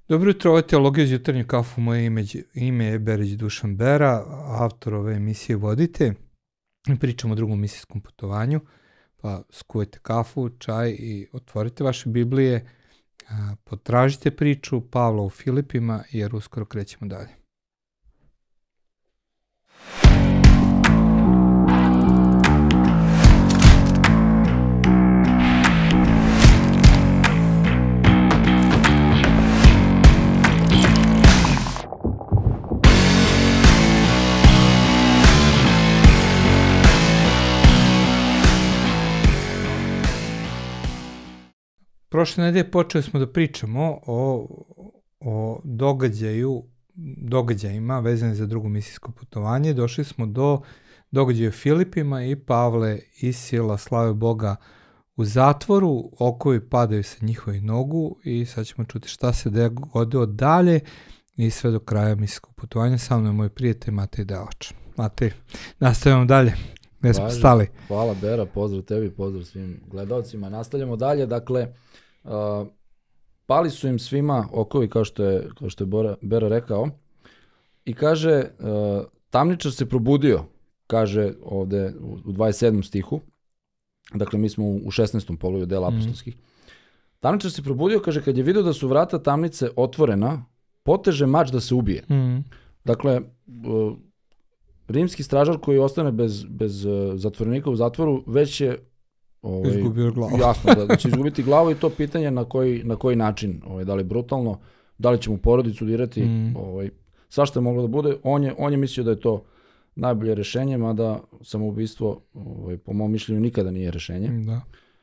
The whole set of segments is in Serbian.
Dobro jutro, ovo je Teologija uz jutarnju kafu. Moje ime je Berić Dušan Bera, autor ove emisije vodite. Pričamo o drugom misijskom putovanju, pa skujete kafu, čaj i otvorite vaše Biblije, potražite priču Pavla u Filipima jer uskoro krećemo dalje. Prošle nedelje počeli smo da pričamo o događajima vezane za drugo misijsko putovanje. Došli smo do događaja u Filipima i Pavle i Sila slave Boga u zatvoru, okovi padaju sa njihovih nogu i sad ćemo čuti šta se dogodilo dalje i sve do kraja misijskog putovanja. Sa mnom je moj prijatelj Matej Delač. Matej, nastavljamo dalje. Gde smo stali? Hvala Bera, pozdrav tebi, pozdrav svim gledalcima. Nastavljamo dalje, dakle, pali su im svima okovi, kao što je Bera rekao, i kaže, tamničar se probudio, kaže ovde u 27. stihu, dakle mi smo u 16. poglavlju dela apostolskih. Tamničar se probudio, kaže, kad je vidio da su vrata tamnice otvorena, poteže mač da se ubije. Dakle, rimski stražar koji ostane bez zatvorenika u zatvoru već je izgubio glavu. Jasno da će izgubiti glavu i to pitanje na koji način, da li brutalno, da li će mu porodicu dirati, svašta je moglo da bude. On je mislio da je to najbolje rešenje, mada samoubistvo po mom mišljenju nikada nije rešenje. Da.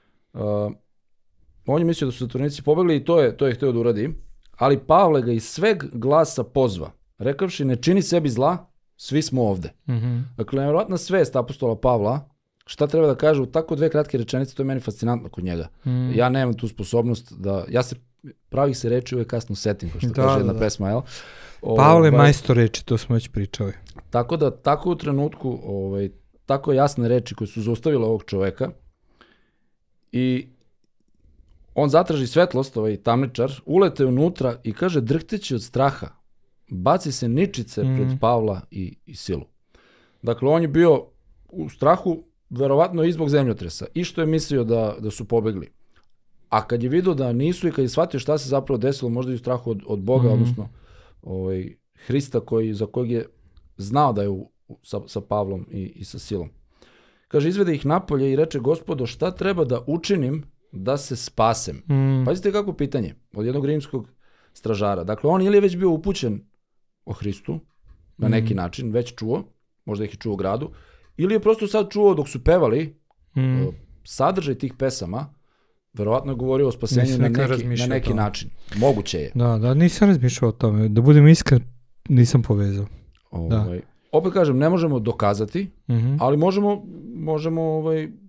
On je mislio da su zatvorenici pobegli i to je hteo da uradi, ali Pavle ga iz sveg glasa pozva, rekavši ne čini sebi zla, svi smo ovde. Dakle, nevjerojatna svest apostola Pavla, šta treba da kaže u tako dve kratke rečenice, to je meni fascinantno kod njega. Ja nemam tu sposobnost da, pravih se reči uvek kasno setim, kao što kaže jedna pesma, jel? Pavle majstor reči, to smo već pričali. Tako da, tako u trenutku, tako jasne reči koje su zaustavile ovog čoveka i on zatraži svetlost, tamničar, ulete unutra i kaže drhteći od straha, baci se ničice pred Pavla i Silu. Dakle, on je bio u strahu, verovatno i zbog zemljotresa, i što je mislio da su pobegli. A kad je vidio da nisu i kad je shvatio šta se zapravo desilo, možda i u strahu od Boga, odnosno Hrista za kojeg je znao da je sa Pavlom i sa Silom. Kaže, izvede ih napolje i reče, Gospodo, šta treba da učinim da se spasem? Pazite kako pitanje od jednog rimskog stražara. Dakle, on ili je već bio upućen o Hristu, na neki način, već čuo, možda ih je čuo u gradu, ili je prosto sad čuo dok su pevali sadržaj tih pesama, verovatno je govorio o spasenju na neki način. Moguće je. Da, nisam razmišljao o tome. Da budem iskren, nisam povezao. Opet kažem, ne možemo dokazati, ali možemo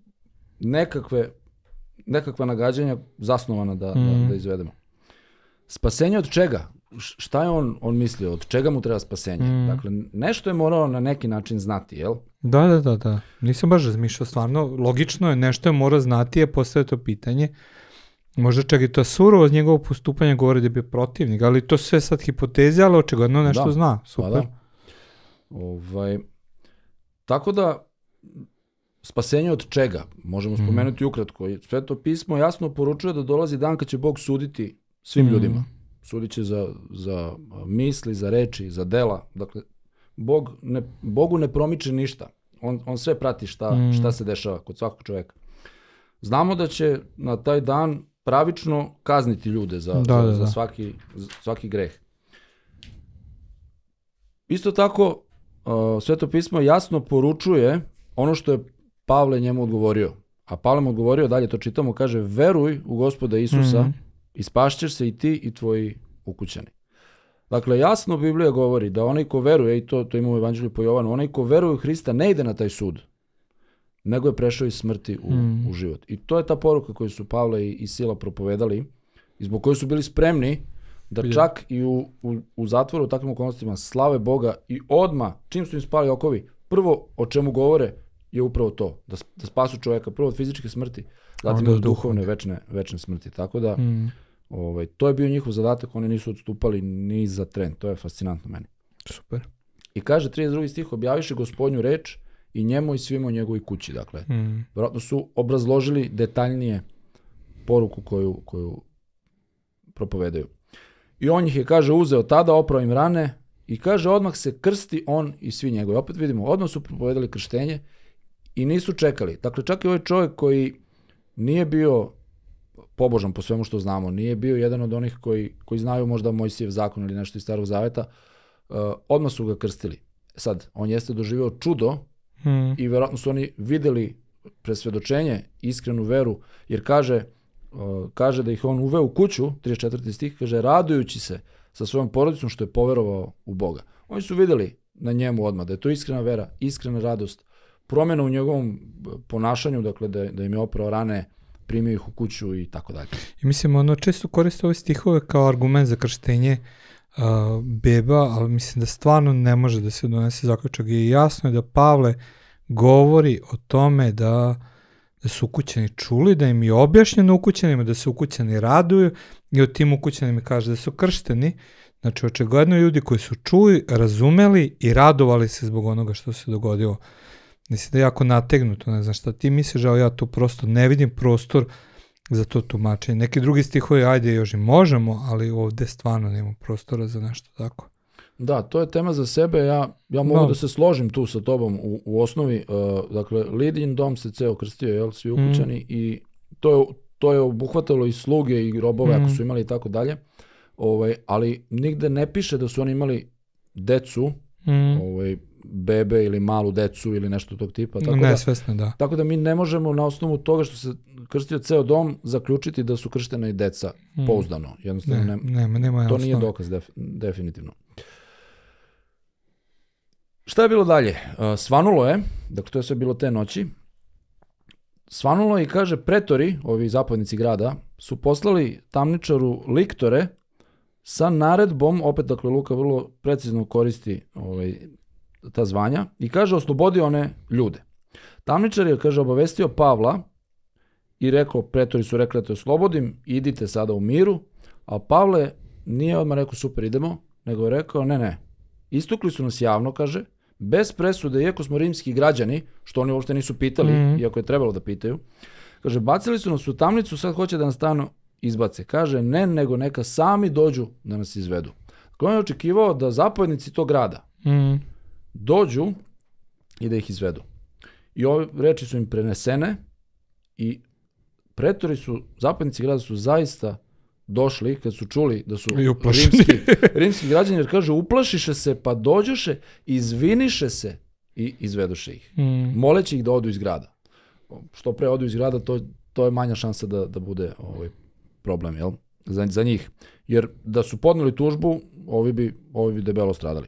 nekakva nagađanja zasnovana da izvedemo. Spasenje od čega? Šta je on mislio? Od čega mu treba spasenje? Dakle, nešto je morao na neki način znati, jel? Da. Nisam baš razmišljao, stvarno. Logično je, nešto je morao znati, je postavio to pitanje. Možda čak i to surovo od njegovog postupanja govori da je bio protivnik, ali to sve sad hipoteze, ali očigledno nešto zna. Super. Tako da, spasenje od čega? Možemo spomenuti ukratko. Sveto pismo jasno poručuje da dolazi dan kad će Bog suditi svim ljudima. Sudit će za misli, za reči, za dela. Dakle, Bogu ne promiče ništa. On sve prati šta se dešava kod svakog čoveka. Znamo da će na taj dan pravično kazniti ljude za svaki greh. Isto tako, Sveto pismo jasno poručuje ono što je Pavle njemu odgovorio. A Pavle mu odgovorio, dalje to čitamo, kaže, veruj u Gospoda Isusa i spašćeš se i ti i tvoji ukućani. Dakle, jasno Biblija govori da onaj ko veruje, i to ima u Evanđelju po Jovanu, onaj ko veruje u Hrista ne ide na taj sud, nego je prešao iz smrti u život. I to je ta poruka koju su Pavle i Sila propovedali i zbog koje su bili spremni da čak i u zatvoru u takvim okolnostima slave Boga i odmah, čim su im spali okovi, prvo o čemu govore je upravo to, da spasu čovjeka, prvo od fizičke smrti, zatim od duhovne večne smrti. Tako da To je bio njihov zadatak, oni nisu odstupali ni za tren, to je fascinantno meni. Super. I kaže 32. stih, objaviše Gospodnju reč i njemu i svima u njegovoj kući. Dakle, vjerojatno su obrazložili detaljnije poruku koju propovedaju. I on ih je, kaže, uzeo tada, oprao im rane i kaže, odmah se krsti on i svi njegovi. Opet vidimo, odmah su propovedali krštenje i nisu čekali. Dakle, čak i ovaj čovjek koji nije bio pobožan po svemu što znamo, nije bio jedan od onih koji znaju možda Mojsijev zakon ili nešto iz Starog Zaveta, odmah su ga krstili. Sad, on jeste doživio čudo i vjerojatno su oni vidjeli presvjedočenje, iskrenu veru, jer kaže da ih on uveo u kuću, 34. stih, kaže, radujući se sa svojom porodicom što je poverovao u Boga. Oni su vidjeli na njemu odmah da je to iskrena vera, iskrena radost, promjena u njegovom ponašanju, dakle da im je oprao rane, primio ih u kuću i tako dalje. I mislim, ono često koriste ove stihove kao argument za krštenje beba, ali mislim da stvarno ne može da se donese zaključak. I jasno je da Pavle govori o tome da su ukućani čuli, da im je objašnjeno ukućanima, da se ukućani raduju i o tim ukućanima kaže da su kršteni. Znači, očigledno ljudi koji su čuli, razumeli i radovali se zbog onoga što se dogodilo. Mislim da je jako nategnuto, ne znam šta ti misliš, ali ja tu prosto ne vidim prostor za to tumačenje. Neki drugi stihovi, ajde još i možemo, ali ovdje stvarno nema prostora za nešto tako. Da, to je tema za sebe, ja mogu da se složim tu sa tobom u osnovi, dakle, Lidijin dom se ceo krstio, svi ukućani, i to je obuhvatalo i sluge i robove ako su imali i tako dalje, ali nigde ne piše da su oni imali decu, bebe ili malu decu ili nešto tog tipa. Nesvesno, da. Tako da mi ne možemo na osnovu toga što se krstio ceo dom zaključiti da su krštena i deca pouzdano. Jednostavno nema to nije dokaz definitivno. Šta je bilo dalje? Svanulo je, dakle to je sve bilo te noći, svanulo je i kaže pretori, ovi zapadnici grada, su poslali tamničaru liktore sa naredbom, opet dakle Luka vrlo precizno koristi ta zvanja, i kaže oslobodi one ljude. Tamničar je, kaže, obavestio Pavla i rekao, pretori su rekli da te oslobodim, idite sada u miru, a Pavle nije odmah rekao super idemo, nego je rekao ne, istukli su nas javno, kaže, bez presude, iako smo rimski građani, što oni uopšte nisu pitali, iako je trebalo da pitaju, kaže, bacili su nas u tamnicu, sad hoće da nas tamo izbace. Kaže, ne, nego neka sami dođu da nas izvedu. Dakle, on je očekivao da zapovjednici tog grada dođu i da ih izvedu. I ove reči su im prenesene i pretori su, zapadnici grada su zaista došli kad su čuli da su rimski građani, jer kaže uplašiše se pa dođoše, izviniše se i izvedoše ih. Moleći ih da odu iz grada. Što pre odu iz grada, to je manja šansa da bude problem, jel? Za njih. Jer da su podneli tužbu, ovi bi debelo stradali.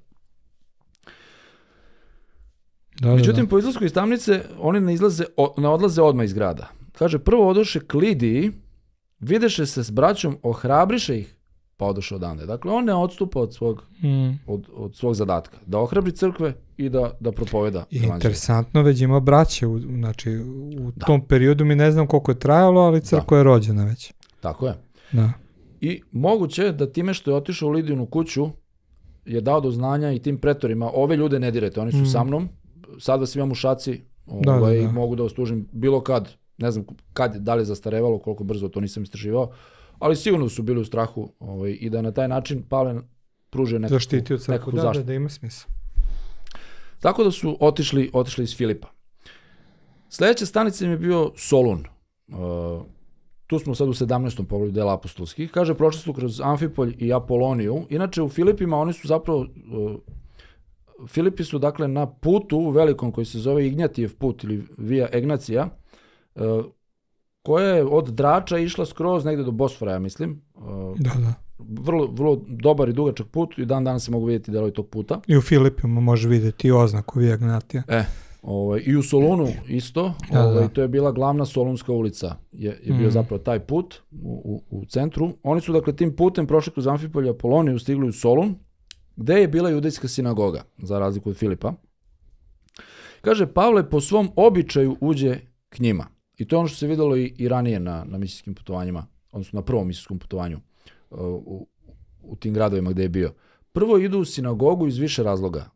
Međutim, po izlasku iz tamnice, oni ne odlaze odmah iz grada. Kaže, prvo odoše k Lidiji, videše se s braćom, ohrabriše ih, pa odoše odande. Dakle, on ne odstupa od svog zadatka. Da ohrabri crkve i da propoveda evanđelje. Interesantno, već ima braće. Znači, u tom periodu mi ne znam koliko je trajalo, ali crkva je rođena već. Tako je. Da. I moguće da time što je otišao u Lidijinu kuću, je dao do znanja i tim pretorima, ove ljude ne dirajte, oni su sa mnom, sad vas imam u šaci, mogu da vas tužim bilo kad, ne znam kad, da li je zastarevalo, koliko brzo, to nisam istraživao, ali sigurno su bili u strahu i da na taj način Pavle pruže nekakvu zaštitu. Da ima smisla. Tako da su otišli iz Filipa. Sljedeća stanica im je bio Solun. Tu smo sad u 17. poglavlju dela apostolskih. Kaže, prošli su kroz Amfipolj i Apoloniju. Inače, u Filipima oni su zapravo... Filipi su, dakle, na putu velikom koji se zove Ignjatijev put ili Via Egnacija, koja je od Drača išla skroz negdje do Bosfora, ja mislim. Da. Vrlo, vrlo dobar i dugačak put i dan danas se mogu vidjeti delovi tog puta. I u Filipima može vidjeti oznaku Via Egnatia. I u Solunu isto, to je bila glavna Solunska ulica, je bio zapravo taj put u centru. Oni su, dakle, tim putem prošli kroz Amfipolj i Apoloniju, stigli u Solun, gde je bila judejska sinagoga, za razliku od Filipa. Kaže, Pavle po svom običaju uđe k njima. I to je ono što se vidjelo i ranije na misijskim putovanjima, odnosno na prvom misijskom putovanju. u tim gradovima gde je bio. Prvo idu u sinagogu iz više razloga.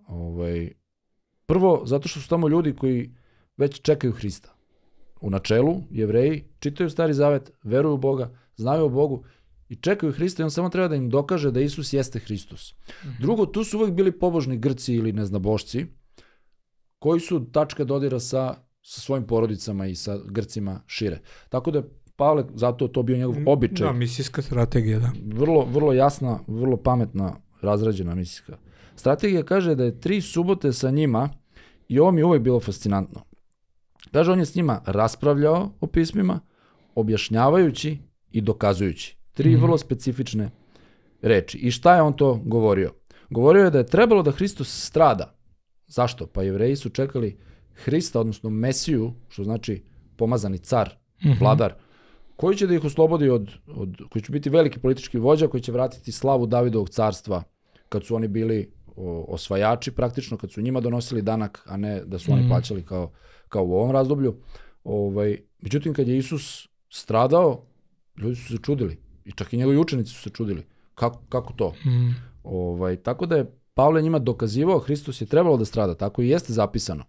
Prvo, zato što su tamo ljudi koji već čekaju Hrista. U načelu, Jevreji čitaju Stari Zavet, veruju u Boga, znaju o Bogu i čekaju Hrista i on samo treba da im dokaže da Isus jeste Hristos. Drugo, tu su uvijek bili pobožni Grci ili neznabošci koji su tačka dodira sa svojim porodicama i sa Grcima šire. Tako da Pavle, zato to bio njegov običaj. Da, misijska strategija, da. Vrlo jasna, vrlo pametna, razrađena misijska strategija. Kaže da je 3 subote sa njima i ovo mi je uvijek bilo fascinantno. Kaže, on je s njima raspravljao o pismima, objašnjavajući i dokazujući. 3 vrlo specifične reči. I šta je on to govorio? Govorio je da je trebalo da Hristos strada. Zašto? Pa Jevreji su čekali Hrista, odnosno Mesiju, što znači pomazani car, vladar, koji će da ih oslobodi koji će biti veliki politički vođa, koji će vratiti slavu Davidovog carstva, kad su oni bili osvajači praktično, kad su njima donosili danak, a ne da su oni plaćali kao u ovom razdoblju. Međutim, kad je Isus stradao, ljudi su se čudili. I čak i njegovi učenici su se čudili. Kako to? Tako da je Pavle njima dokazivao, Hristos je trebalo da strada, tako i jeste zapisano.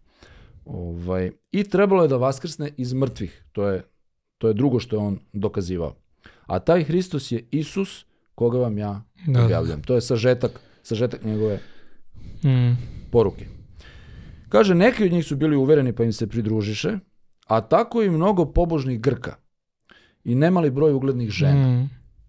I trebalo je da vaskrsne iz mrtvih. To je drugo što je on dokazivao. A taj Hristos je Isus koga vam ja objavljam. To je sažetak njegove poruke. Kaže, neki od njih su bili uvereni pa im se pridružiše, a tako i mnogo pobožnih Grka i nemali broj uglednih žena.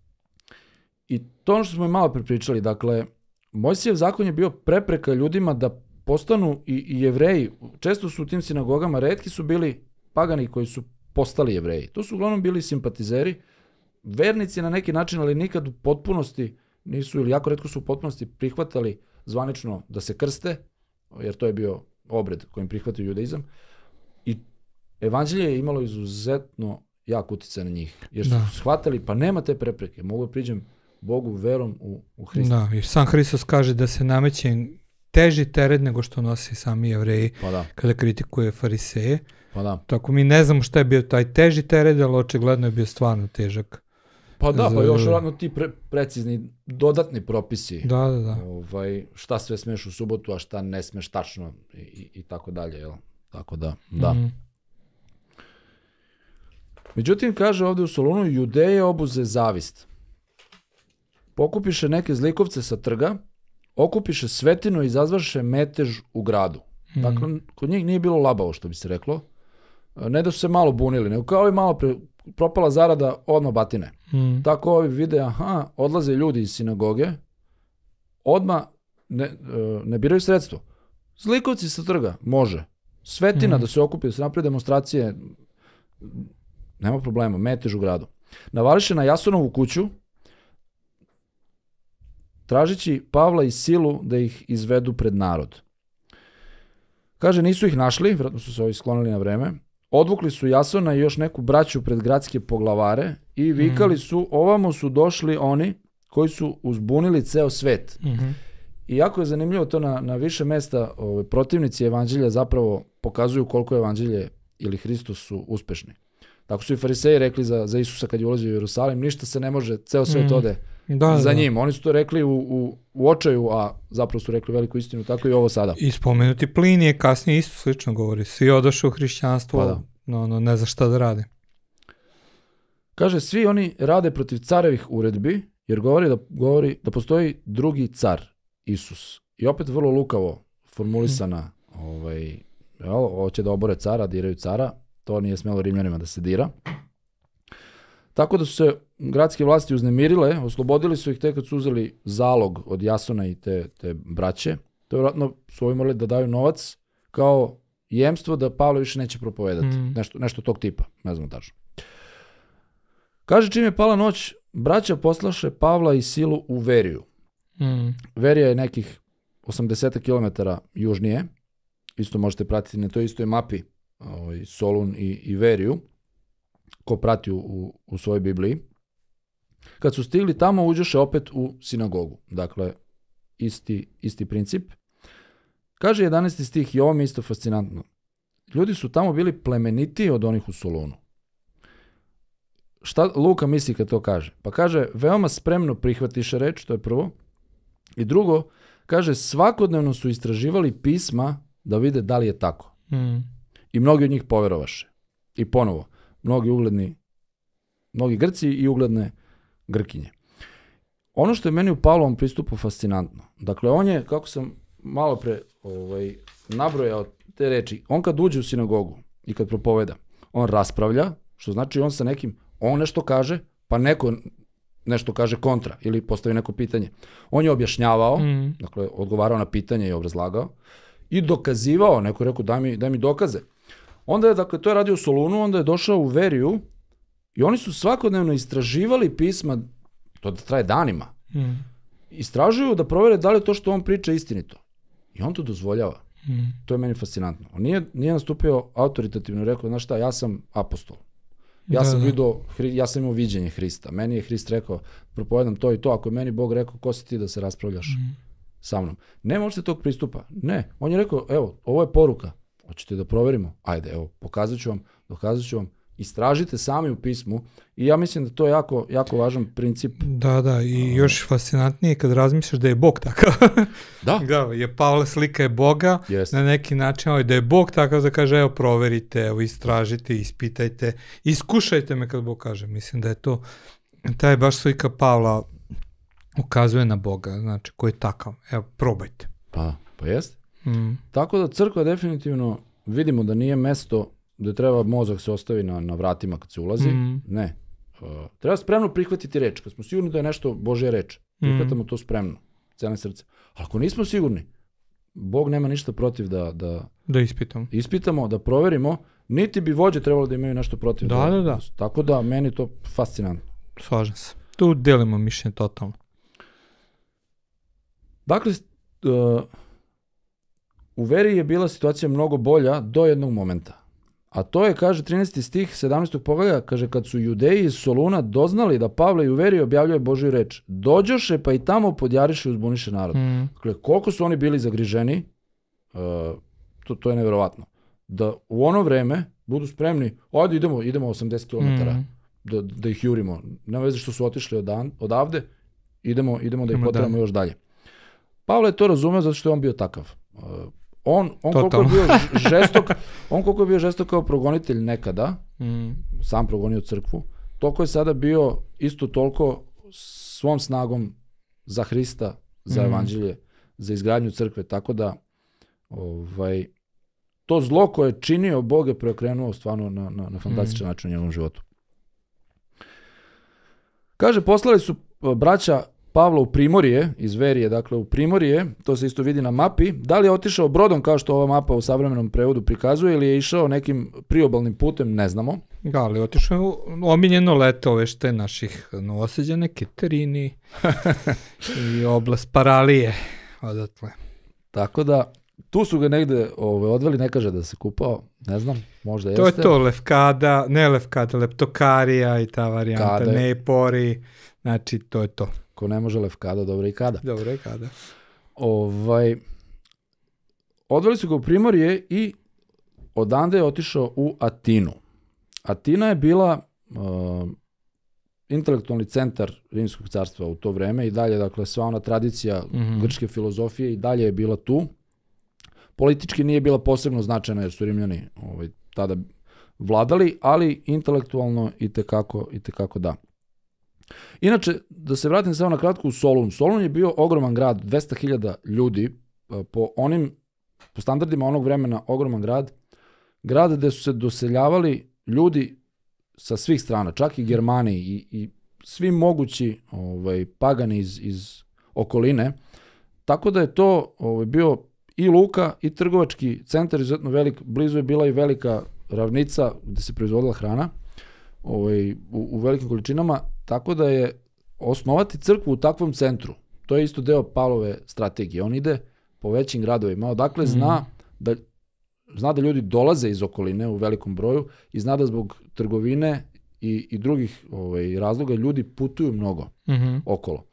I to ono što smo malo prepričali, dakle, Mojsijev zakon je bio prepreka ljudima da postanu i Jevreji. Često su u tim sinagogama, retki su bili pagani koji su postali Jevreji. To su uglavnom bili simpatizeri, vernici na neki način, ali nikad u potpunosti nisu, ili jako retko su u potpunosti prihvatali zvanično da se krste, jer to je bio obred kojim prihvatio judaizam. I evanđelje je imalo izuzetno jak utjecaj na njih, jer su shvatali, pa nema te prepreke, mogu da priđem Bogu verom u Hrista. Da, i sam Hristos kaže da se nameće teži teret nego što nosi sami Jevreji kada kritikuje fariseje. Tako mi ne znamo šta je bio taj teži teret, ali očigledno je bio stvarno težak. Pa još radno ti precizni dodatni propisi. Da. Šta sve smeš u subotu, a šta ne smeš tačno i tako dalje. Jel? Tako da. Međutim, kaže ovdje u Solunu, Judeje obuze zavist. Pokupiše neke zlikovce sa trga, okupiše svetinu i izazvaše metež u gradu. Dakle, kod njih nije bilo labavo, što bi se reklo. Ne da su se malo bunili, nego kao i malo propala zarada, odmah batine. Tako ovi vide, odlaze ljudi iz sinagoge, odmah ne biraju sredstvo. Zlikovci sa trga, može. Svetina da se okupi, da se napravi demonstracije, nema problema, metež u gradu. Navališe na Jasonovu kuću, tražići Pavla i Silu da ih izvedu pred narod. Kaže, nisu ih našli, vjerojatno su se ovi sklonili na vreme, odvukli su Jasona i još neku braću pred gradske poglavare i vikali su, ovamo su došli oni koji su uzbunili ceo svet. I jako je zanimljivo to na više mesta, protivnici evanđelja zapravo pokazuju koliko evanđelje ili Hristos su uspešni. Tako su i fariseji rekli za Isusa kad je ulazio u Jerusalim, ništa se ne može, ceo svet ode za njim. Oni su to rekli u očaju, a zapravo su rekli veliku istinu, tako i ovo sada. I spomenuti Plinije kasnije isto slično govori. Svi odošli u hrišćanstvo, ne za šta da rade. Kaže, svi oni rade protiv carevih uredbi, jer govori da postoji drugi car, Isus. I opet vrlo lukavo formulisana, hoće da obore cara, diraju cara, to nije smelo Rimljanima da se dira. Tako da su se gradske vlasti uznemirile, oslobodili su ih tek kad su uzeli zalog od Jasona i te braće. To je vjerojatno su ovi morali da daju novac kao jemstvo da Pavle više neće propovedati. Nešto tog tipa, ne znam tačno. Kaže, čim je pala noć, braća poslaše Pavla i Silu u Veriju. Verija je nekih 80 km južnije. Isto možete pratiti na toj istoj mapi Solun i Veriju, ko prati u svojoj Bibliji. Kad su stigli tamo, uđoše opet u sinagogu. Dakle, isti princip. Kaže 11. stih, i ovo mi isto fascinantno. Ljudi su tamo bili plemenitiji od onih u Solunu. šta Luka misli kad to kaže? Pa kaže, veoma spremno prihvatiše reč, to je prvo. I drugo, kaže, svakodnevno su istraživali pisma da vide da li je tako. I mnogi od njih poverovaše. I ponovo, mnogi Grci i ugledne Grkinje. Ono što je meni u Pavlovom pristupu fascinantno, dakle, on je, kako sam malo pre nabrojao te reči, on kad uđe u sinagogu i kad propoveda, on raspravlja, što znači on sa nekim, on nešto kaže, pa neko nešto kaže kontra ili postavi neko pitanje. On je objašnjavao, dakle, odgovarao na pitanje i obrazlagao i dokazivao, neko je rekao daj mi dokaze. Onda je, dakle, to je radio u Solunu, onda je došao u Veriju i oni su svakodnevno istraživali pisma, to da traje danima. Istražuju da provere da li je to što on priča istinito. I on to dozvoljava. To je meni fascinantno. On nije nastupio autoritativno i rekao, znaš šta, ja sam apostol. Ja sam imao viđenje Hrista. Meni je Hrist rekao, propovedam to i to. Ako je meni Bog rekao, ko si ti da se raspravljaš sa mnom? Nema uopšte tog pristupa. Ne. On je rekao, evo, ovo je poruka. Hoćete da proverimo? Ajde, evo, dokazat ću vam. Istražite sami u pismu i ja mislim da to je jako, jako važan princip. Da, i još fascinantnije kad razmišljaš da je Bog takav. Da. Je Pavle slika je Boga, na neki način, da je Bog takav da kaže, evo, proverite, evo, istražite, ispitajte, iskušajte me kad Bog kaže. Mislim da je to, taj baš slika Pavla ukazuje na Boga, znači, koji je takav. Evo, probajte. Pa jeste. Tako da crkva definitivno vidimo da nije mesto da treba mozak se ostavi na vratima kad se ulazi. Ne. Treba spremno prihvatiti reč. Kad smo sigurni da je nešto Božja reč, prihvatamo to spremno, celé srce. Ali ako nismo sigurni, Bog nema ništa protiv da ispitamo, da proverimo, niti bi vođe trebalo da imaju nešto protiv. Da. Tako da, meni to fascinantno. Slažem se. Tu delimo mišljenje totalno. Dakle, u veri je bila situacija mnogo bolja do jednog momenta. A to je, kaže 13. stih 17. poglavlja, kaže, kad su Judeji iz Soluna doznali da Pavle i u veri objavljuje Božju reč, dođoše pa i tamo podjariše i uzbuniše narod. Dakle, koliko su oni bili zagriženi, to je neverovatno. Da u ono vreme budu spremni, ajde idemo 80 km da ih jurimo. Nema veze što su otišli odavde, idemo da ih potramo još dalje. Pavle je to razumeo zato što je on bio takav. On koliko je bio žestok kao progonitelj nekada, sam progonio crkvu, toliko je sada bio isto toliko svom snagom za Hrista, za evanđelje, za izgradnju crkve, tako da to zlo koje je činio, Bog je preokrenuo stvarno na fantastičan način u njegovom životu. Kaže, poslali su braća Pavla u Primorje, iz Verije, dakle u Primorje, to se isto vidi na mapi. Da li je otišao brodom kao što ova mapa u savremenom prevodu prikazuje ili je išao nekim priobalnim putem, ne znamo. Da, ali otišao omiljeno leto vešte naših Novosađana, Keterini i oblast Paralije odatle. Tako da, tu su ga negde odveli, ne kaže da se kupao, ne znam, možda jeste. To je to, leptokarija i ta varijanta, Nepori, znači to je to. Ko ne može lefkada, dobra i kada. Dobra i kada. Odveli su ga u Primorje i odande je otišao u Atinu. Atina je bila intelektualni centar Rimskog carstva u to vreme i dalje, dakle, sva ona tradicija grčke filozofije i dalje je bila tu. Politički nije bila posebno značajna jer su Rimljani tada vladali, ali intelektualno i tekako da. Inače, da se vratim samo na kratko u Solun. Solun je bio ogroman grad, 200.000 ljudi, po standardima onog vremena ogroman grad gde su se doseljavali ljudi sa svih strana, čak i Germani i svi mogući pagani iz okoline, tako da je to bio i luka i trgovački centar izuzetno velik, blizu je bila i velika ravnica gde se proizvodila hrana u velikim količinama, tako da je osnovati crkvu u takvom centru, to je isto deo Pavlove strategije. On ide po većim gradovima, odakle zna da ljudi dolaze iz okoline u velikom broju i zna da zbog trgovine i drugih razloga ljudi putuju mnogo okolo.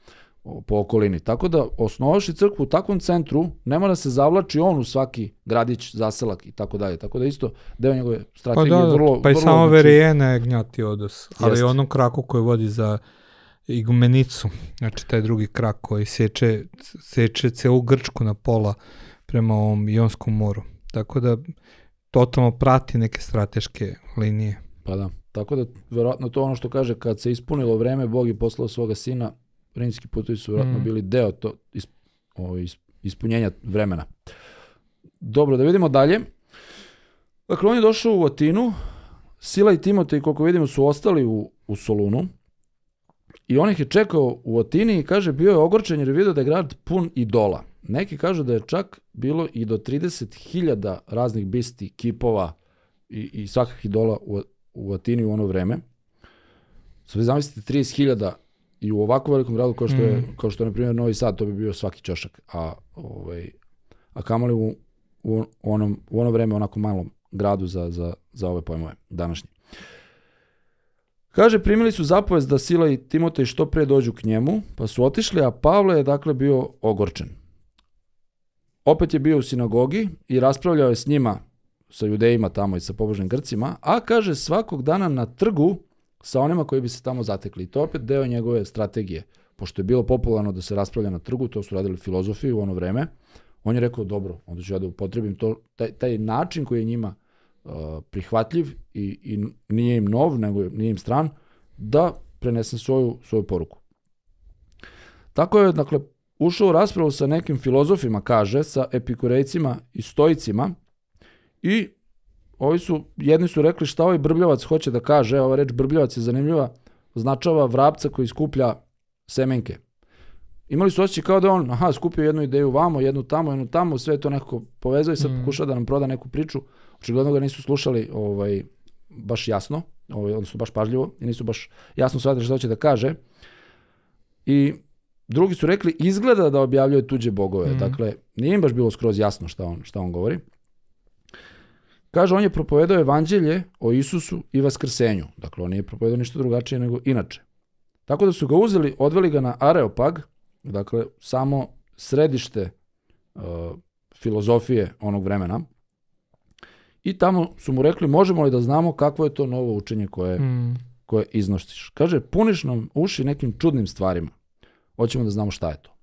po okolini. Tako da osnovaši crkvu u takvom centru, ne mora se zavlači on u svaki gradić, zaselak i tako dalje. Tako da isto deo njegove strategije vrlo... Pa i vrlo samo znači, Verijena je gnjati odos. Ali Jeste. onom kraku koji vodi za igumenicu, znači taj drugi krak koji seče celu Grčku na pola prema ovom Ionskom moru. Tako da totalno prati neke strateške linije. Pa da, tako da verovatno to ono što kaže, kad se ispunilo vreme, Bog je poslao svoga sina, rimski putovi su verovatno bili deo to ispunjenja vremena. Dobro, da vidimo dalje. Dakle, on je došao u Atinu, Sila i Timotej, koliko vidimo, su ostali u Solunu i on ih je čekao u Atini i kaže, bio je ogorčen jer je vidio da je grad pun idola. Neki kažu da je čak bilo i do 30.000 raznih bisti, kipova i svakih idola u Atini u ono vreme. Sad zamislite 30.000 i u ovako velikom gradu kao što je na primjer Novi Sad, to bi bio svaki ćošak. A kamoli u ono vreme onako malom gradu za ove pojmove današnje. Kaže, primili su zapovest da Sila i Timotej što pre dođu k njemu, pa su otišli, a Pavle je dakle bio ogorčen. Opet je bio u sinagogi i raspravljao je s njima, sa judejima tamo i sa pobožnim Grcima, a kaže svakog dana na trgu sa onima koji bi se tamo zatekli. I to opet deo njegove strategije. Pošto je bilo popularno da se raspravlja na trgu, to su radili filozofi u ono vreme, on je rekao, dobro, onda ću ja da upotrebim taj način koji je njima prihvatljiv i nije im nov, nego nije im stran, da prenesem svoju poruku. Tako je, dakle, ušao u raspravu sa nekim filozofima, kaže, sa epikurejcima i stoicima i jedni su rekli šta ovaj brbljavac hoće da kaže, ova reč brbljavac je zanimljiva, označava vrapca koji skuplja semenke. Imali su osjećaj kao da on, skupio jednu ideju vamo, jednu tamo, sve to nekako povezao i sad pokušao da nam proda neku priču. Očigledno ga nisu slušali baš jasno, odnosno baš pažljivo i nisu baš jasno shvatili što hoće da kaže. I drugi su rekli, izgleda da objavljuje tuđe bogove. Dakle, nije im baš bilo skroz jasno šta on govori. Kaže, on je propovedao evanđelje o Isusu i vaskrsenju. Dakle, on nije propovedao ništa drugačije nego inače. Tako da su ga uzeli, odveli ga na Areopag, dakle, samo središte filozofije onog vremena. I tamo su mu rekli, možemo li da znamo kakvo je to novo učenje koje iznosiš. Kaže, puniš nam uši nekim čudnim stvarima. Hoćemo da znamo šta je to.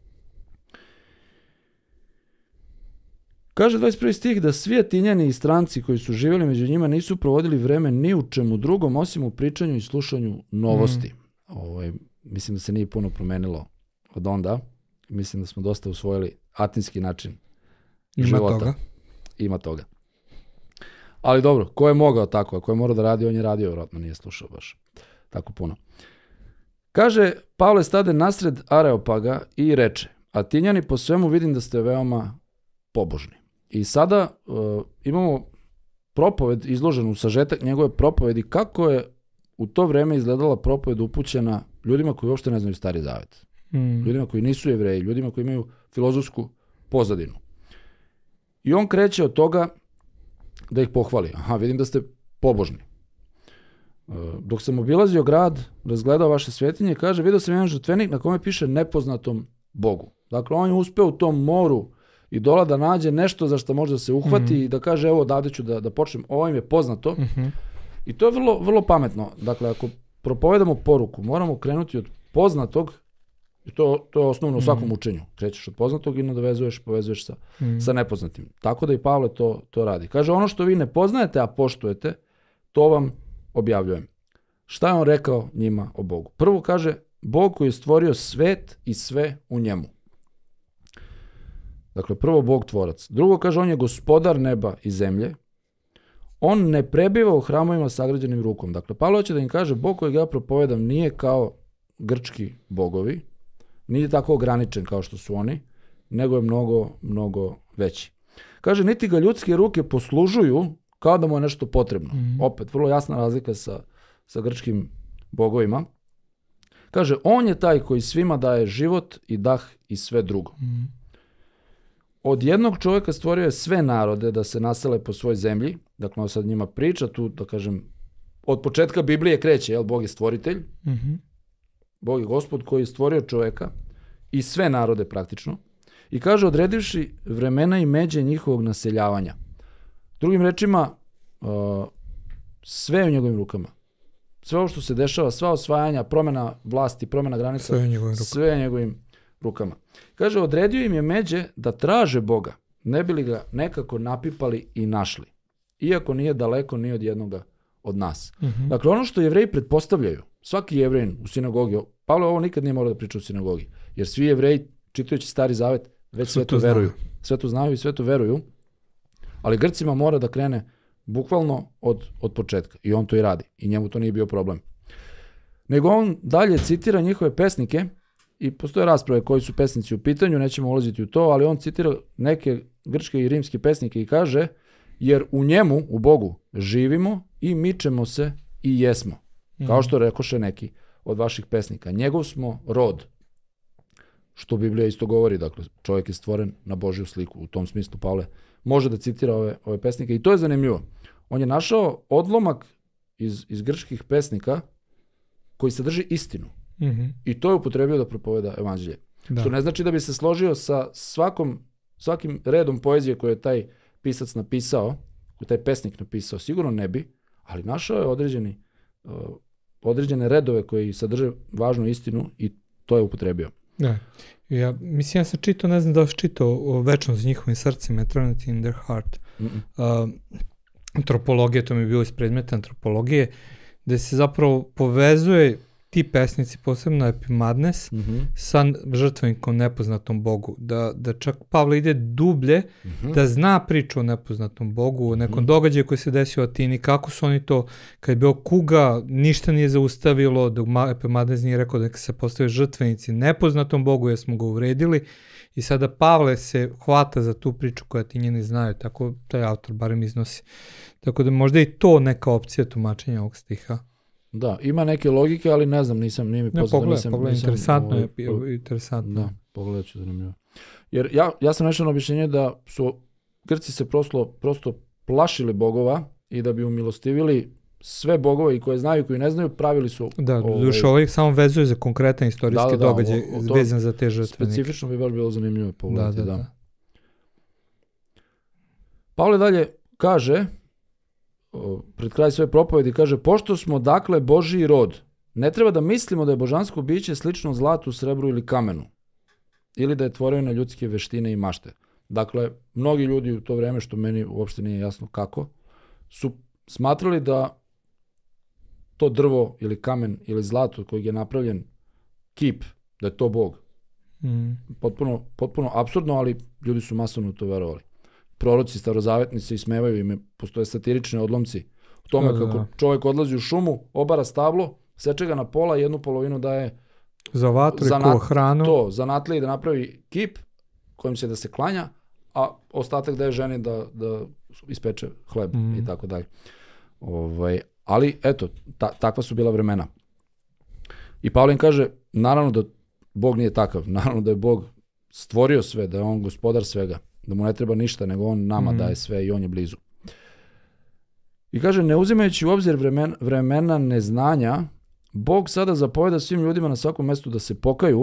Kaže 21. stih da svi Atinjani i stranci koji su živjeli među njima nisu provodili vreme ni u čemu drugom osim u pričanju i slušanju novosti. Mislim da se nije puno promenilo od onda. Mislim da smo dosta usvojili atinski način života. Ima toga. Ali dobro, ko je mogao tako, a ko je morao da radi, on je radio, vjerojatno nije slušao baš tako puno. Kaže, Pavle stade nasred Areopaga i reče, Atinjani, po svemu vidim da ste veoma pobožni. I sada imamo propoved, izloženu sažetak njegove propovedi, kako je u to vreme izgledala propoved upućena ljudima koji uopšte ne znaju Stari Zavet. Ljudima koji nisu Jevreji, ljudima koji imaju filozofsku pozadinu. I on kreće od toga da ih pohvali. Vidim da ste pobožni. Dok sam obilazio grad, razgledao vaše svetinje, kaže, vidio sam jedan žrtvenik na kome piše nepoznatom Bogu. Dakle, on je uspeo u tom moru idola da nađe nešto za što može da se uhvati i da kaže, evo, odavde ću da počnem, ovo im je poznato. I to je vrlo, vrlo pametno. Dakle, ako propovedamo poruku, moramo krenuti od poznatog, i to je osnovno u svakom učenju. Krećeš od poznatog i povezuješ sa nepoznatim. Tako da i Pavle to radi. Kaže, ono što vi ne poznajete, a poštujete, to vam objavljujem. Šta je on rekao njima o Bogu? Prvo kaže, Bog koji je stvorio svet i sve u njemu. Dakle, prvo Bog tvorac. Drugo kaže, on je gospodar neba i zemlje. On ne prebiva u hramovima sagrađenim rukom. Dakle, Pavle hoće da im kaže, Bog kojeg ja propovedam nije kao grčki bogovi, nije tako ograničen kao što su oni, nego je mnogo, mnogo veći. Kaže, niti ga ljudske ruke poslužuju kao da mu je nešto potrebno. Opet, vrlo jasna razlika sa grčkim bogovima. Kaže, on je taj koji svima daje život i dah i sve drugo. Od jednog čovjeka stvorio je sve narode da se nasele po svoj zemlji. Dakle, on sad njima priča tu, da kažem, od početka Biblije kreće, Bog je stvoritelj, Bog je Gospod koji je stvorio čovjeka i sve narode praktično. I kaže, odredivši vremena i međe njihovog naseljavanja. Drugim rečima, sve je u njegovim rukama. Sve ovo što se dešava, sva osvajanja, promjena vlasti, promjena granica, sve je u njegovim rukama. Kaže, odredio im je međe da traže Boga, ne bi li ga nekako napipali i našli. Iako nije daleko ni od jednoga od nas. Dakle, ono što Jevreji pretpostavljaju, svaki Jevrejin u sinagogi, Pavle ovo nikad nije morao da priča u sinagogi, jer svi Jevreji, čitajući Stari Zavet, već sve to veruju. Sve to znaju i sve to veruju, ali Grcima mora da krene bukvalno od početka. I on to i radi. I njemu to nije bio problem. Nego on dalje citira njihove pesnike i postoje rasprave koji su pesnici u pitanju, nećemo ulaziti u to, ali on citira neke grčke i rimske pesnike i kaže, jer u njemu, u Bogu, živimo i mičemo se i jesmo. Kao što rekoše neki od vaših pesnika. Njegov smo rod. Što Biblija isto govori, dakle, čovjek je stvoren na Božju sliku. U tom smislu Pavle može da citira ove pesnike i to je zanimljivo. On je našao odlomak iz grčkih pesnika koji sadrži istinu. I to je upotrebio da propoveda evanđelje. Što ne znači da bi se složio sa svakim redom poezije koje je taj pisac napisao, koji je taj pesnik napisao, sigurno ne bi, ali našao je određene redove koji sadrže važnu istinu i to je upotrebio. Da. Ja sam čitao, ne znam da li čitao Večnost njihovim srcima, Eternity in their heart. Antropologija, to mi je bilo iz predmeta antropologije, gde se zapravo povezuje ti pesnici, posebno Epimadnes, sa žrtvenikom nepoznatom Bogu. Da čak Pavle ide dublje, da zna priču o nepoznatom Bogu, o nekom događaju koji se desio u Atini, kako su oni to, kad je bio kuga, ništa nije zaustavilo, dok Epimadnes nije rekao da se postave žrtvenici nepoznatom Bogu, jer smo ga uvredili. I sada Pavle se hvata za tu priču koja Atinjani znaju, tako taj autor barem iznosi. Tako da možda i to neka opcija tumačenja ovog stiha. Da, ima neke logike, ali ne znam, nije mi poznato. Pogledaj, interesantno. Da, pogledat ću, zanimljivo. Jer ja sam našao na objašnjenje da su Grci se prosto plašili bogova i da bi umilostivili sve bogove i koje znaju i koji ne znaju, pravili su... Da, duše ovaj samo vezuje za konkretan istorijski događaj vezan za te žrtvenike. Specifično bi baš bilo zanimljivo pogledati. Da. Pavle dalje kaže, pred kraj svoje propovedi, kaže, pošto smo dakle Božji rod, ne treba da mislimo da je božansko biće slično zlatu, srebru ili kamenu, ili da je tvorevina ljudske veštine i mašte. Dakle, mnogi ljudi u to vreme, što meni uopšte nije jasno kako, su smatrali da to drvo ili kamen ili zlato kojeg je napravljen kip, da je to Bog. Potpuno apsurdno, ali ljudi su masovno u to verovali. Proroci starozavetni se ismevaju, postoje satirični odlomci u tome kako čovjek odlazi u šumu, obara stablo, seče ga na pola, jednu polovinu daje za vatru i kuva hranu. To, zanatliji da napravi kip kojim će da se klanja, a ostatak daje ženi da ispeče hleb i tako dalje. Ali eto, takva su bila vremena. I Pavle im kaže, naravno da Bog nije takav, naravno da je Bog stvorio sve, da je on gospodar svega, da mu ne treba ništa, nego on nama daje sve i on je blizu. I kaže, ne uzimajući u obzir vremena neznanja, Bog sada zapoveda svim ljudima na svakom mjestu da se pokaju,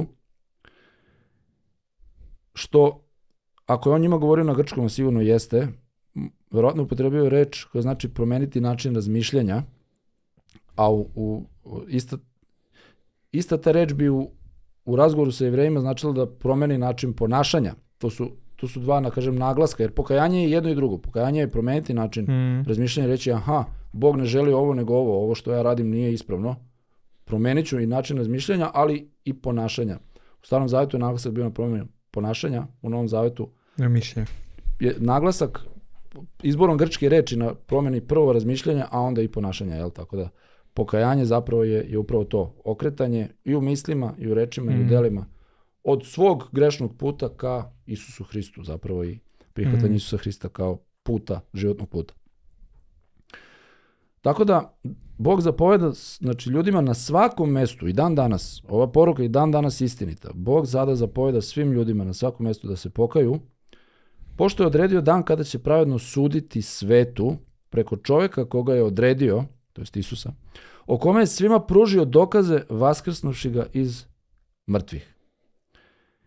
što, ako je on njima govorio na grčkom, a sigurno jeste, verovatno upotrebio reč koja znači promeniti način razmišljanja, a ista ta reč bi u razgovoru sa Jevrejima značila da promeni način ponašanja. To su dva, naglaska, jer pokajanje je jedno i drugo. Pokajanje je promeniti način razmišljanja i reći, Bog ne želi ovo nego ovo što ja radim nije ispravno. Promenit ću i način razmišljanja, ali i ponašanja. U Starom Zavetu je naglasak bio na promjenu ponašanja, u Novom Zavetu je naglasak izborom grčke reči na promjeni prvo razmišljanja, a onda i ponašanja, jel? Tako da pokajanje zapravo je upravo to, okretanje i u mislima, i u rečima, i u delima, od svog grešnog puta ka Isusu Hristu, zapravo i prihvatanje Isusa Hrista kao puta, životnog puta. Tako da, Bog zapoveda, znači, ljudima na svakom mestu, i dan danas, ova poruka i dan danas istinita, Bog sada zapoveda svim ljudima na svakom mestu da se pokaju, pošto je odredio dan kada će pravedno suditi svetu preko čovjeka koga je odredio, to jest Isusa, o kome je svima pružio dokaze vaskrsnuši ga iz mrtvih.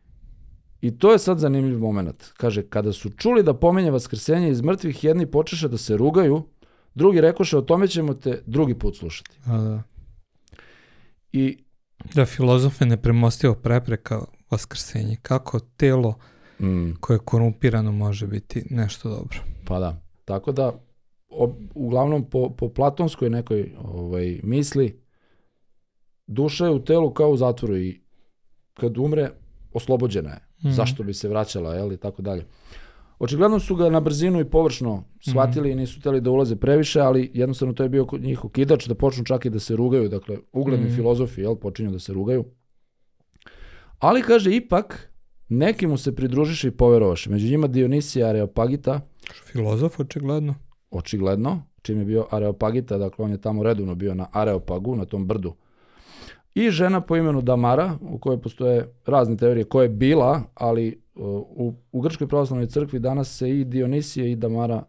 I to je sad zanimljiv moment. Kaže, kada su čuli da pominje vaskrsenje iz mrtvih, jedni počeše da se rugaju, drugi rekoše, o tome ćemo te drugi put slušati. Da. I Da, filozof je nepremostivo prepreka vaskrsenje. Kako telo koje je korumpirano može biti nešto dobro? Pa da. Tako da, uglavnom po platonskoj nekoj misli, duša je u telu kao u zatvoru i kad umre, oslobođena je. Zašto bi se vraćala, jel, i tako dalje. Očigledno su ga na brzinu i površno shvatili i nisu htjeli da ulaze previše, ali jednostavno to je bio njih okidač da počnu čak i da se rugaju. Dakle, ugledni filozofi, jel, počinju da se rugaju. Ali, kaže, ipak, neki mu se pridružiše i poverovaše. Među njima Dionisija Areopagita. Filozof, očigledno. Očigledno, čim je bio Areopagita, dakle, on je tamo redovno bio na Areopagu, na tom brdu. I žena po imenu Damara, u kojoj postoje razne teorije koja je bila, ali u Grčkoj pravoslavnoj crkvi danas se i Dionisije i Damara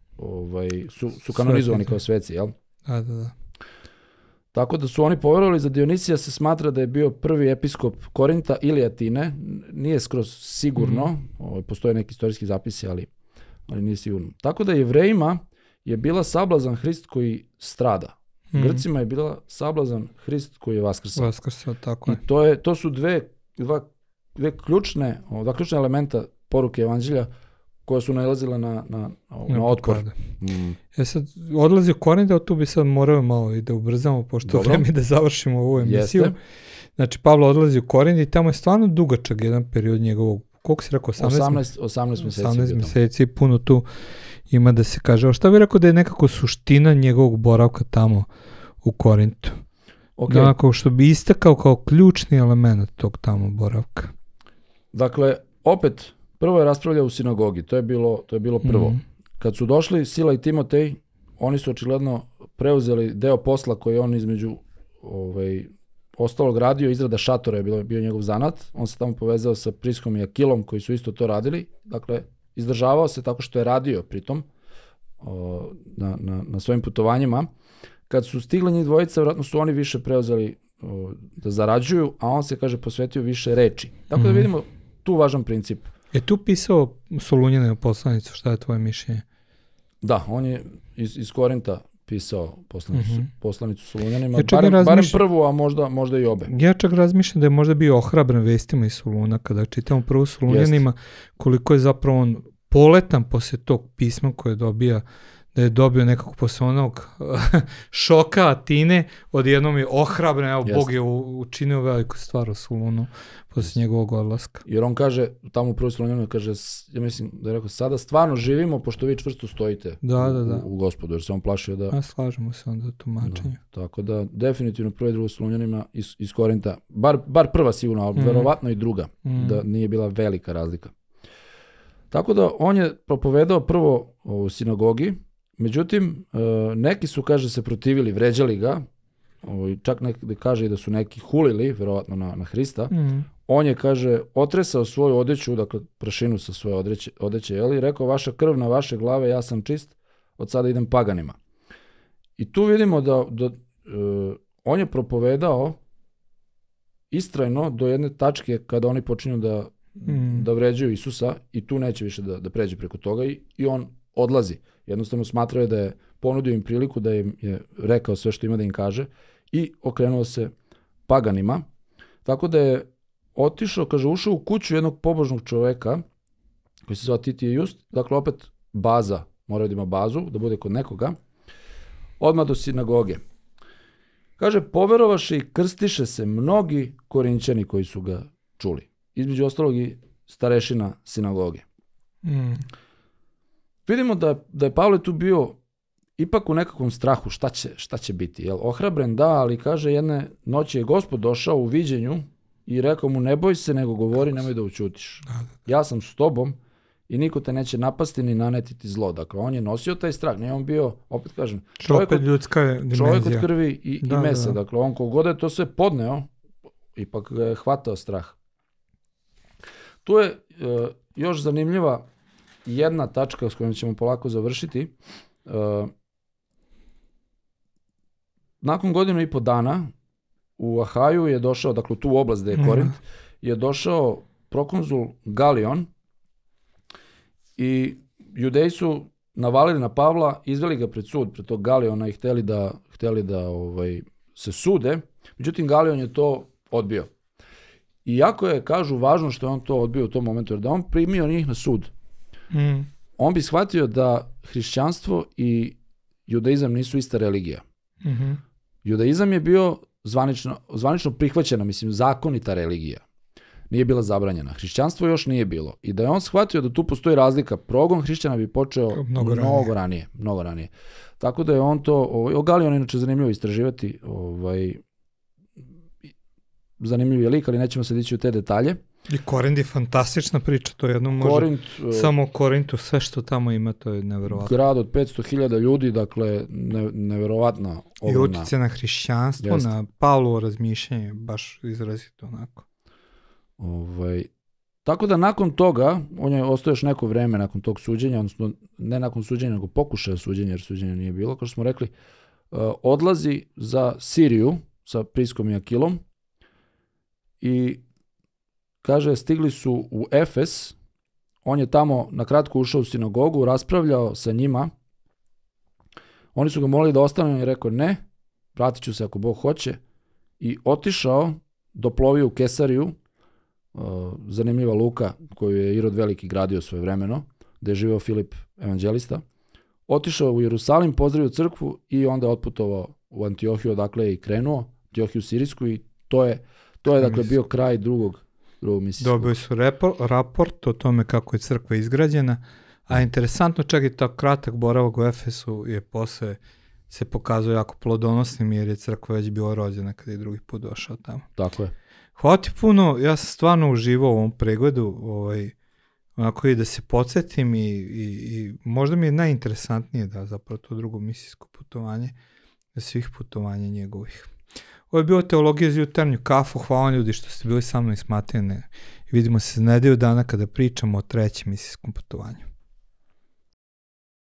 su kanonizovani kao sveci, jel? Da. Tako da su oni povjerovali, za Dionisija se smatra da je bio prvi episkop Korinta ili Atine, nije skroz sigurno, postoje neki istorijski zapisi, ali nije sigurno. Tako da Jevrejima je bila sablazan Hrist koji strada. Grcima je bila sablazan Hrist koji je vaskrsao. Vaskrsao, tako je. I to su dva ključne elementa poruke evanđelja koja su nailazila na otpor. Sad odlazi u Korint, tu bi sad morao malo i da ubrzamo, pošto vreme da završimo ovu emisiju. Jeste. Znači, Pavle odlazi u Korint i tamo je stvarno dugačak jedan period njegovog, koliko si rekao, 18 mjeseci. 18 mjeseci, puno tu ima da se kaže. A šta bi rekao da je nekako suština njegovog boravka tamo u Korintu? Da onako što bi istakao kao ključni element tog tamo boravka. Dakle, opet, prvo je raspravljao u sinagogi, to je bilo prvo. Kad su došli Sila i Timotej, oni su očigledno preuzeli deo posla koji on između ostalog radio, izrada šatora je bio njegov zanat. On se tamo povezao sa Priskom i Akilom koji su isto to radili. Dakle, izdržavao se tako što je radio pritom na svojim putovanjima. Kad su stigli njih dvojica, vjerojatno su oni više preuzeli da zarađuju, a on se, kaže, posvetio više reči. Tako da vidimo tu važan princip. Je tu pisao Solunjanovu poslanicu, šta je tvoje mišljenje? Da, on je iz Korinta pisao poslanicu Solunjanima, barem prvu, a možda i obe. Ja čak razmišljam da je možda bio ohrabren vestima iz Soluna, kada čitamo prvu Solunjanima, koliko je zapravo on poletan poslije tog pisma koje dobija, da je dobio nekako posle onog šoka Atine, odjednom je ohrabren, evo Bog je učinio veliku stvar u Solunu posle njegovog odlaska. Jer on kaže, tamo u prvoj Solunjanima kaže, ja mislim da je rekao, sada stvarno živimo pošto vi čvrsto stojite u Gospodu, jer se on plašio da... A slažemo se onda tumačenju. Tako da, definitivno prvo i drugo Solunjanima iz Korinta, bar prva sigurno, ali verovatno i druga, da nije bila velika razlika. Tako da, on je propovedao prvo u sinagogi. Međutim, neki su, kaže, se protivili, vređali ga, čak neki kaže i da su neki hulili, verovatno na Hrista. On je, kaže, otresao svoju odeću, dakle prašinu sa svoje odeće, i rekao, vaša krv na vaše glave, ja sam čist, od sada idem paganima. I tu vidimo da on je propovedao istrajno do jedne tačke kada oni počinju da vređaju Isusa i tu neće više da pređe preko toga i on odlazi. Jednostavno smatrao je da je ponudio im priliku, da im je rekao sve što ima da im kaže i okrenuo se paganima. Tako da je otišao, kaže, ušao u kuću jednog pobožnog čoveka koji se zvao Titije Just, dakle opet baza, mora da ima bazu, da bude kod nekoga, odmah do sinagoge. Kaže, poverovaše i krstiše se mnogi Korinćani koji su ga čuli. Između ostalog i starešina sinagoge. Vidimo da je Pavle tu bio ipak u nekakvom strahu šta će biti. Jel? Ohrabren da, ali kaže jedne noći je Gospod došao u viđenju i rekao mu ne boj se nego govori, nemoj da ućutiš. Ja sam s tobom i niko te neće napasti ni nanetiti zlo. Dakle, on je nosio taj strah. Nije on bio, opet kažem, čovjek od krvi i mesa. Dakle, on kogod je to sve podneo, ipak ga je hvatao strah. Tu je još zanimljiva jedna tačka s kojom ćemo polako završiti. Nakon 1.5 godina u Ahaju je došao, dakle u tu oblast gde je Korint, je došao prokonzul Galion i Judeji su navalili na Pavla, izveli ga pred sud, pred tog Galiona i hteli da se sude, međutim Galion je to odbio. I jako je, kažu, važno što je on to odbio u tom momentu, jer da on primio njih na sud, on bi shvatio da hrišćanstvo i judaizam nisu ista religija. Judaizam je bio zvanično prihvaćena, mislim, zakonita religija. Nije bila zabranjena. Hrišćanstvo još nije bilo. I da je on shvatio da tu postoji razlika, progon hrišćana bi počeo mnogo ranije. Tako da je on to, o Galionu inače zanimljivo istraživati, zanimljiv je lik, ali nećemo sad ići u te detalje. I Korint je fantastična priča, to jedno može, samo Korintu, sve što tamo ima, to je neverovatno. Grad od 500.000 ljudi, dakle, neverovatna ogromna. I utjecaj na hrišćanstvo, na Pavlovo razmišljanje, baš izrazito onako. Tako da nakon toga, on je ostao još neko vreme nakon tog suđenja, odnosno ne nakon suđenja, nego pokušaja suđenja, jer suđenja nije bilo, kao što smo rekli, odlazi za Siriju sa Priskom i Akilom i kaže, stigli su u Efes, on je tamo na kratko ušao u sinagogu, raspravljao sa njima, oni su ga molili da ostane, on je rekao ne, vratit ću se ako Bog hoće, i otišao, doplovio u Kesariju, zanimljiva luka koju je Irod Veliki gradio svojevremeno, gde je živeo Filip evanđelista, otišao u Jerusalim, pozdravio crkvu i onda je otputovao u Antiohiju, odakle je i krenuo, Antiohiju Sirijsku, i to je dakle bio kraj drugog misijskog. Dobili su raport o tome kako je crkva izgrađena, a interesantno, čak i ta kratak boravak u Efesu je posle se pokazao jako plodonosnim, jer je crkva već bila rođena kada je drugi put došao tamo. Tako je. Hvala ti puno, ja sam stvarno uživao u ovom pregledu, onako i da se podsjetim i možda mi je najinteresantnije da zapravo to drugo misijsko putovanje, svih putovanja njegovih. Ovo je bilo Teologija za jutarnju kafu, hvala ljudi što ste bili sa mnom iz Matene. Vidimo se za nedelju dana kada pričamo o trećem misijskom putovanju.